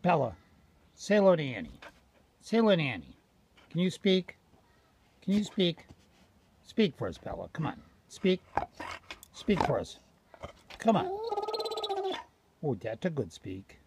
Bella, say hello to Annie. Say hello to Annie. Can you speak? Can you speak? Speak for us, Bella. Come on. Speak. Speak for us. Come on. Oh, that's a good speak.